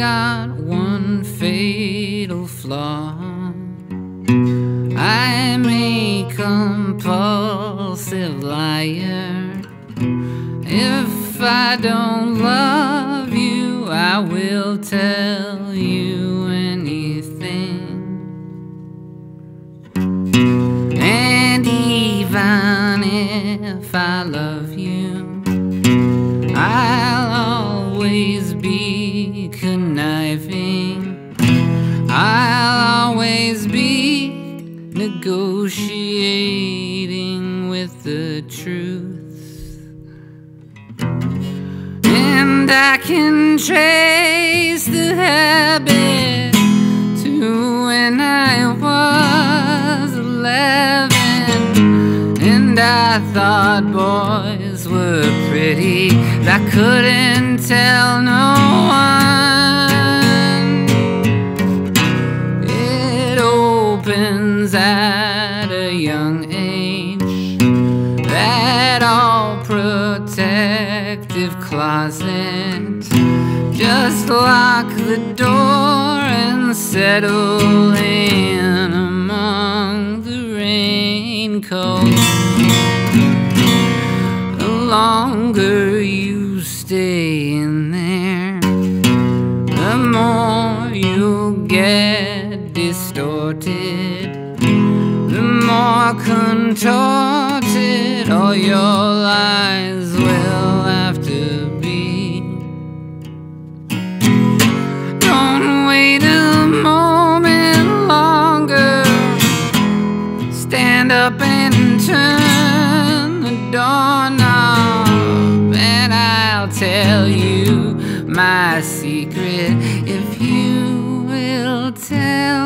got one fatal flaw. I'm a compulsive liar. If I don't love you, I will tell you anything. And even if I love you, I'll always be conniving. I'll always be negotiating with the truth. And I can trace the habit to when I was 11. And I thought boys were pretty, I couldn't tell no one. It opens at a young age, that all-protective closet. Just lock the door and settle in among the raincoats. The longer you stay in there, the more you'll get distorted, the more contorted all your lies will have to be. Don't wait a moment longer. Stand up and turn the doorknob, and I'll tell you my secret if you will tell